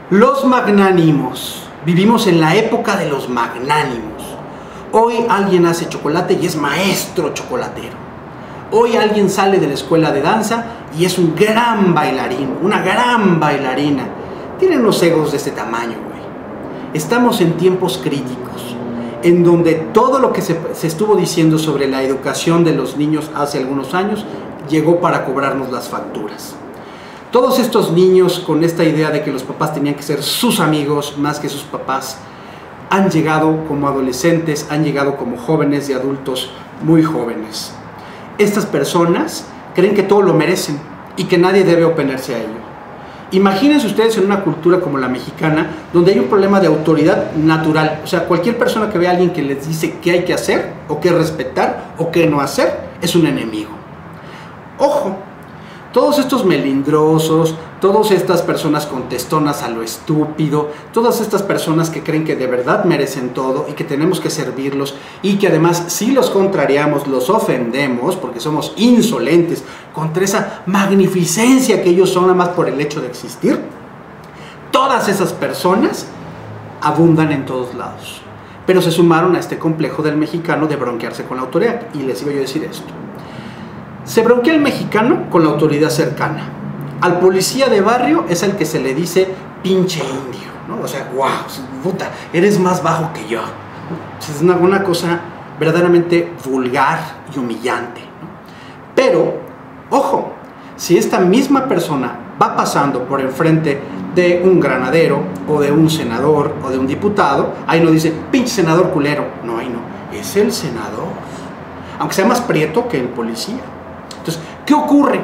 Los magnánimos. Vivimos en la época de los magnánimos. Hoy alguien hace chocolate y es maestro chocolatero. Hoy alguien sale de la escuela de danza y es un gran bailarín, una gran bailarina. Tienen los egos de este tamaño, güey. Estamos en tiempos críticos, en donde todo lo que se estuvo diciendo sobre la educación de los niños hace algunos años llegó para cobrarnos las facturas. Todos estos niños con esta idea de que los papás tenían que ser sus amigos más que sus papás, han llegado como adolescentes, han llegado como jóvenes y adultos muy jóvenes. Estas personas creen que todo lo merecen y que nadie debe oponerse a ello. Imagínense ustedes en una cultura como la mexicana, donde hay un problema de autoridad natural. O sea, cualquier persona que vea a alguien que les dice qué hay que hacer, o qué respetar, o qué no hacer, es un enemigo. Ojo, todos estos melindrosos, todas estas personas contestonas a lo estúpido, todas estas personas que creen que de verdad merecen todo y que tenemos que servirlos y que además si los contrariamos, los ofendemos porque somos insolentes contra esa magnificencia que ellos son nada más por el hecho de existir, todas esas personas abundan en todos lados. Pero se sumaron a este complejo del mexicano de bronquearse con la autoridad. Y les iba yo a decir esto. Se bronquea el mexicano con la autoridad cercana. Al policía de barrio es al que se le dice pinche indio, ¿no? O sea, wow, puta, eres más bajo que yo. Es una cosa verdaderamente vulgar y humillante, ¿no? Pero, ojo, si esta misma persona va pasando por enfrente de un granadero, o de un senador, o de un diputado, ahí no dice, pinche senador culero. No, ahí no, es el senador. Aunque sea más prieto que el policía. Entonces, ¿qué ocurre?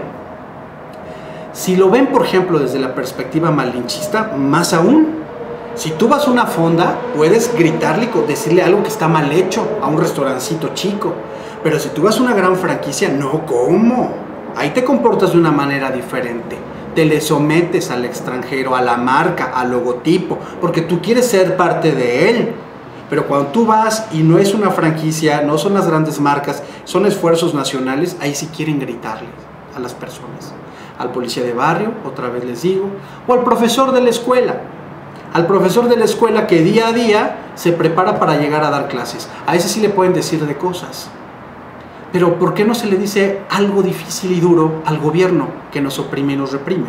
Si lo ven, por ejemplo, desde la perspectiva malinchista, más aún, si tú vas a una fonda, puedes gritarle y decirle algo que está mal hecho a un restaurancito chico. Pero si tú vas a una gran franquicia, no, ¿cómo? Ahí te comportas de una manera diferente. Te le sometes al extranjero, a la marca, al logotipo, porque tú quieres ser parte de él. Pero cuando tú vas y no es una franquicia, no son las grandes marcas, son esfuerzos nacionales, ahí sí quieren gritarle a las personas. Al policía de barrio, otra vez les digo, o al profesor de la escuela. Al profesor de la escuela que día a día se prepara para llegar a dar clases. A ese sí le pueden decir de cosas. Pero ¿por qué no se le dice algo difícil y duro al gobierno que nos oprime y nos reprime?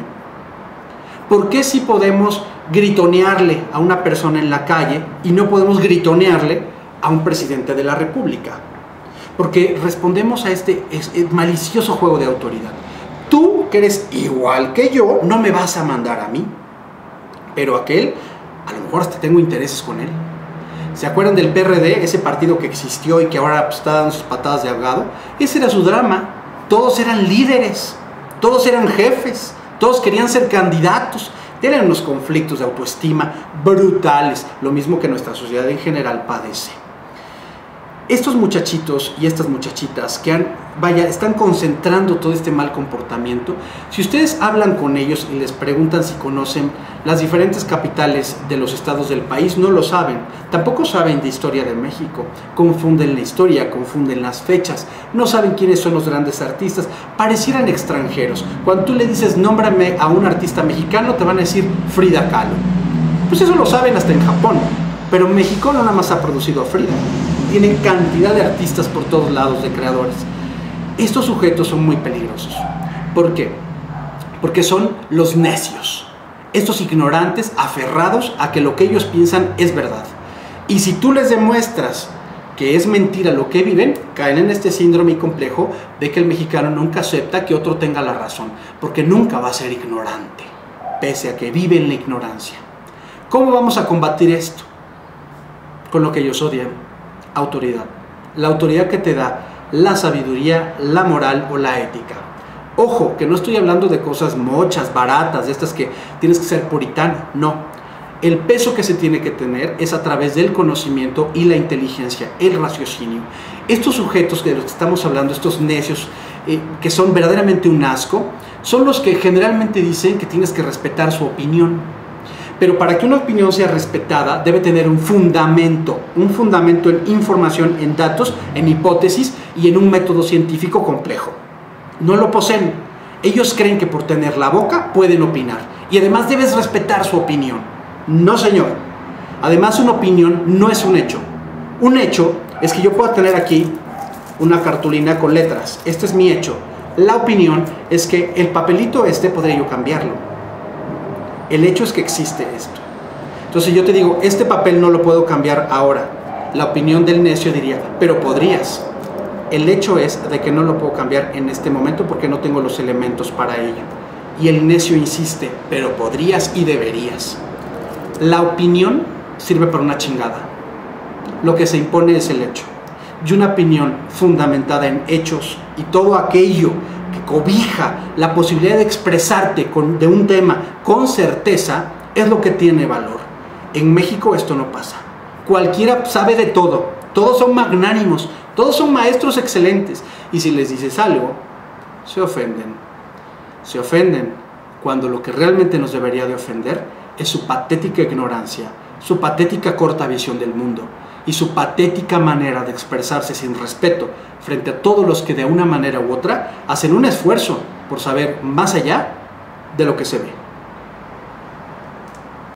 ¿Por qué sí podemos gritonearle a una persona en la calle y no podemos gritonearle a un presidente de la República? Porque respondemos a este malicioso juego de autoridad. Tú, que eres igual que yo, no me vas a mandar a mí. Pero aquel, a lo mejor hasta tengo intereses con él. ¿Se acuerdan del PRD, ese partido que existió y que ahora pues, está dando sus patadas de ahogado? Ese era su drama. Todos eran líderes, todos eran jefes, todos querían ser candidatos. Tienen unos conflictos de autoestima brutales, lo mismo que nuestra sociedad en general padece. Estos muchachitos y estas muchachitas que están concentrando todo este mal comportamiento, si ustedes hablan con ellos y les preguntan si conocen las diferentes capitales de los estados del país, no lo saben. Tampoco saben de historia de México. Confunden la historia, confunden las fechas, no saben quiénes son los grandes artistas, parecieran extranjeros. Cuando tú le dices, nómbrame a un artista mexicano, te van a decir Frida Kahlo. Pues eso lo saben hasta en Japón, pero México no nada más ha producido a Frida. Tienen cantidad de artistas por todos lados, de creadores. Estos sujetos son muy peligrosos. ¿Por qué? Porque son los necios. Estos ignorantes aferrados a que lo que ellos piensan es verdad. Y si tú les demuestras que es mentira lo que viven, caen en este síndrome y complejo de que el mexicano nunca acepta que otro tenga la razón, porque nunca va a ser ignorante, pese a que vive en la ignorancia. ¿Cómo vamos a combatir esto? Con lo que ellos odian. Autoridad. La autoridad que te da la sabiduría, la moral o la ética. Ojo, que no estoy hablando de cosas mochas, baratas, de estas que tienes que ser puritano. No. El peso que se tiene que tener es a través del conocimiento y la inteligencia, el raciocinio. Estos sujetos de los que estamos hablando, estos necios, que son verdaderamente un asco, son los que generalmente dicen que tienes que respetar su opinión. Pero para que una opinión sea respetada, debe tener un fundamento en información, en datos, en hipótesis y en un método científico complejo. No lo poseen. Ellos creen que por tener la boca pueden opinar. Y además debes respetar su opinión. No, señor. Además, una opinión no es un hecho. Un hecho es que yo pueda tener aquí una cartulina con letras. Este es mi hecho. La opinión es que el papelito podría yo cambiarlo. El hecho es que existe esto. Entonces yo te digo, este papel no lo puedo cambiar ahora. La opinión del necio diría, pero podrías. El hecho es de que no lo puedo cambiar en este momento porque no tengo los elementos para ello. Y el necio insiste, pero podrías y deberías. La opinión sirve para una chingada. Lo que se impone es el hecho. Y una opinión fundamentada en hechos y todo aquello que cobija la posibilidad de expresarte de un tema con certeza es lo que tiene valor. En México esto no pasa. Cualquiera sabe de todo. Todos son magnánimos. Todos son maestros excelentes. Y si les dices algo, se ofenden. Se ofenden cuando lo que realmente nos debería de ofender es su patética ignorancia, su patética corta visión del mundo y su patética manera de expresarse sin respeto frente a todos los que de una manera u otra hacen un esfuerzo por saber más allá de lo que se ve.